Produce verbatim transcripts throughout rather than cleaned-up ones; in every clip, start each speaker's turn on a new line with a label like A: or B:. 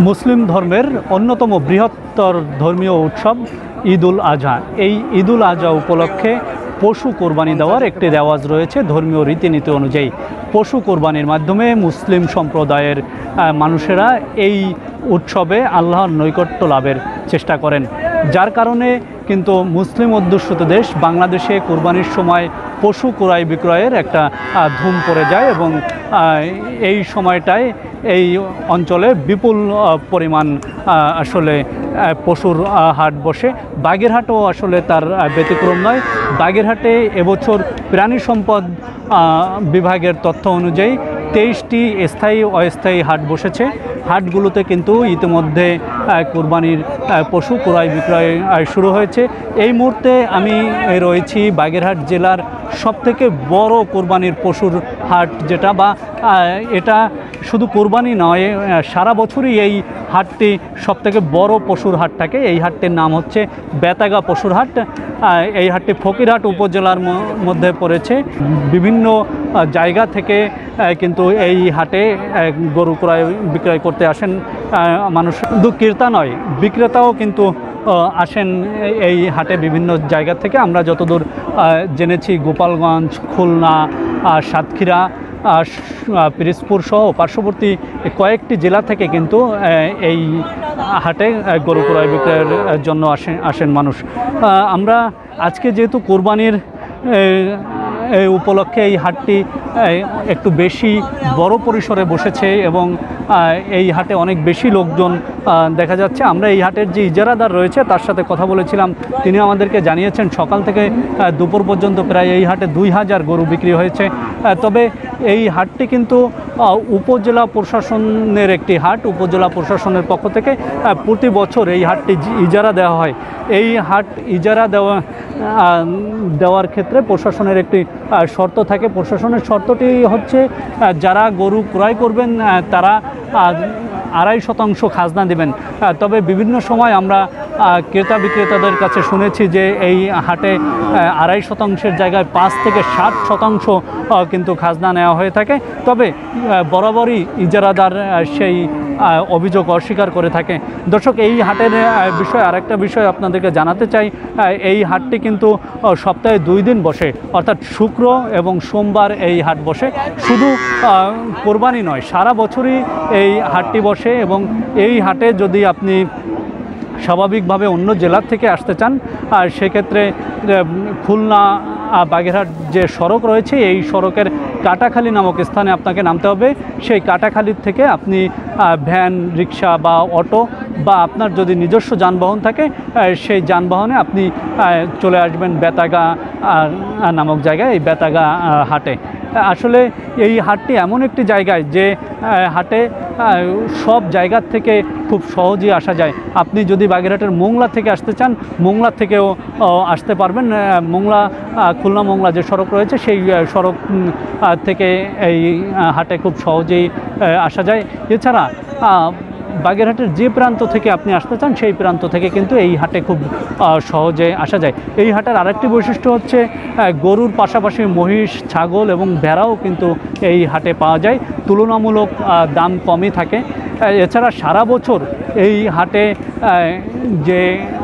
A: মুসলিম ধর্মের অন্যতম বৃহত্তর ধর্মীয় উৎসব ঈদ উল আজহা। এই ঈদ উল আজহা উপলক্ষে পশু কোরবানি দেওয়ার একটি রেওয়াজ রয়েছে ধর্মীয় রীতিনীতি অনুযায়ী। পশু কোরবানির মাধ্যমে মুসলিম সম্প্রদায়ের মানুষেরা এই উৎসবে আল্লাহর নৈকট্য লাভের চেষ্টা করেন, যার কারণে কিন্তু মুসলিম অধ্যুষিত দেশ বাংলাদেশে কোরবানির সময় পশু ক্রয় বিক্রয়ের একটা ধুম পড়ে যায় এবং এই সময়টায় এই অঞ্চলে বিপুল পরিমাণ আসলে পশুর হাট বসে। বাগেরহাটও আসলে তার ব্যতিক্রম নয়। বাগেরহাটে এবছর প্রাণী সম্পদ বিভাগের তথ্য অনুযায়ী তেইশটি স্থায়ী অস্থায়ী হাট বসেছে। হাটগুলোতে কিন্তু ইতিমধ্যে কোরবানির পশু ক্রয় বিক্রয় শুরু হয়েছে। এই মুহূর্তে আমি রয়েছি বাগেরহাট জেলার সবথেকে বড় কোরবানির পশুর হাট, যেটা বা এটা শুধু কোরবানি নয়, সারা বছরই এই হাটটি সবথেকে বড় পশুর হাট থাকে। এই হাটটির নাম হচ্ছে বেতাগা পশুর হাট। এই হাটটি ফকিরহাট উপজেলার মধ্যে পড়েছে। বিভিন্ন জায়গা থেকে কিন্তু এই হাটে গরু ক্রয় বিক্রয় করতে আসেন মানুষ। শুধু ক্রেতা নয়, বিক্রেতাও কিন্তু আসেন এই হাটে বিভিন্ন জায়গা থেকে। আমরা যতদূর জেনেছি গোপালগঞ্জ, খুলনা, সাতক্ষীরা, পিরোজপুর সহ পার্শ্ববর্তী কয়েকটি জেলা থেকে কিন্তু এই হাটে গরু ক্রয় বিক্রয়ের জন্য আসেন আসেন মানুষ। আমরা আজকে যেহেতু কোরবানির এই উপলক্ষে এই হাটটি একটু বেশি বড় পরিসরে বসেছে এবং এই হাটে অনেক বেশি লোকজন দেখা যাচ্ছে। আমরা এই হাটের যে ইজারাদার রয়েছে তার সাথে কথা বলেছিলাম। তিনি আমাদেরকে জানিয়েছেন সকাল থেকে দুপুর পর্যন্ত প্রায় এই হাটে দুই হাজার গরু বিক্রি হয়েছে। তবে এই হাটটি কিন্তু উপজেলা প্রশাসনের একটি হাট। উপজেলা প্রশাসনের পক্ষ থেকে প্রতি বছর এই হাটটি ইজারা দেওয়া হয়। এই হাট ইজারা দেওয়া দেওয়ার ক্ষেত্রে প্রশাসনের একটি শর্ত থাকে। প্রশাসনের শর্তটি হচ্ছে যারা গরু ক্রয় করবেন তারা আড়াই শতাংশ খাজনা দেবেন। তবে বিভিন্ন সময় আমরা ক্রেতা বিক্রেতাদের কাছে শুনেছি যে এই হাটে আড়াই শতাংশের জায়গায় পাঁচ থেকে ষাট শতাংশ কিন্তু খাজনা নেওয়া হয়ে থাকে। তবে বরাবরই ইজারাদার সেই অভিযোগ অস্বীকার করে থাকে। দর্শক, এই হাটের বিষয়ে আরেকটা বিষয় আপনাদেরকে জানাতে চাই। এই হাটটি কিন্তু সপ্তাহে দুই দিন বসে, অর্থাৎ শুক্র এবং সোমবার এই হাট বসে। শুধু কোরবানি নয়, সারা বছরই এই হাটটি বসে এবং এই হাটে যদি আপনি স্বাভাবিকভাবে অন্য জেলার থেকে আসতে চান আর সেক্ষেত্রে খুলনা বাগেরহাট যে সড়ক রয়েছে এই সড়কের কাটাখালী নামক স্থানে আপনাকে নামতে হবে। সেই কাটাখালীর থেকে আপনি ভ্যান, রিক্সা বা অটো বা আপনার যদি নিজস্ব যানবাহন থাকে সেই যানবাহনে আপনি চলে আসবেন বেতাগা নামক জায়গায়, এই বেতাগা হাটে। আসলে এই হাটটি এমন একটি জায়গায় যে হাটে সব জায়গার থেকে খুব সহজেই আসা যায়। আপনি যদি বাগেরহাটের মোংলা থেকে আসতে চান, মোংলা থেকেও আসতে পারবেন। মোংলা খুলনা মোংলা যে সড়ক রয়েছে সেই সড়ক থেকে এই হাটে খুব সহজেই আসা যায়। এছাড়া বাগেরহাটের যে প্রান্ত থেকে আপনি আসতে চান সেই প্রান্ত থেকে কিন্তু এই হাটে খুব সহজে আসা যায়। এই হাটের আরেকটি বৈশিষ্ট্য হচ্ছে গরুর পাশাপাশি মহিষ, ছাগল এবং ভেড়াও কিন্তু এই হাটে পাওয়া যায়। তুলনামূলক দাম কমই থাকে। এছাড়া সারা বছর এই হাটে যে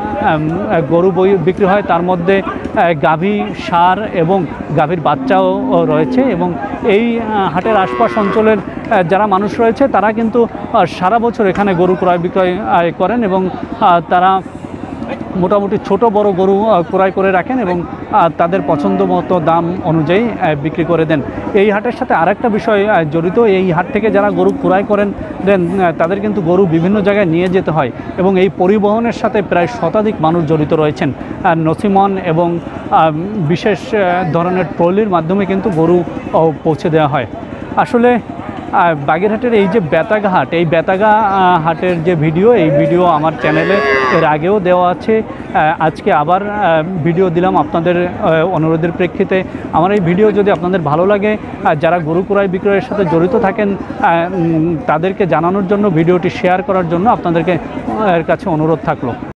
A: গরু বিক্রি হয় তার মধ্যে গাভী, ষাঁড় এবং গাভীর বাচ্চাও রয়েছে এবং এই হাটের আশপাশ অঞ্চলের যারা মানুষ রয়েছে তারা কিন্তু সারা বছর এখানে গরু ক্রয় বিক্রয় করেন এবং তারা মোটামুটি ছোট বড় গরু ক্রয় করে রাখেন এবং তাদের পছন্দ মতো দাম অনুযায়ী বিক্রি করে দেন। এই হাটের সাথে আরেকটা বিষয় জড়িত। এই হাট থেকে যারা গরু ক্রয় করেন দেন তাদের কিন্তু গরু বিভিন্ন জায়গায় নিয়ে যেতে হয় এবং এই পরিবহনের সাথে প্রায় শতাধিক মানুষ জড়িত রয়েছেন। নসিমন এবং বিশেষ ধরনের ট্রলির মাধ্যমে কিন্তু গরু পৌঁছে দেওয়া হয়। আসলে বাগেরহাটের এই যে বেতাগা হাট, এই বেতাগা হাটের যে ভিডিও, এই ভিডিও আমার চ্যানেলে এর আগেও দেওয়া আছে। আজকে আবার ভিডিও দিলাম আপনাদের অনুরোধের প্রেক্ষিতে। আমার এই ভিডিও যদি আপনাদের ভালো লাগে, যারা গরু ক্রয় বিক্রয়ের সাথে জড়িত থাকেন তাদেরকে জানানোর জন্য, ভিডিওটি শেয়ার করার জন্য আপনাদেরকে এর কাছে অনুরোধ থাকলো।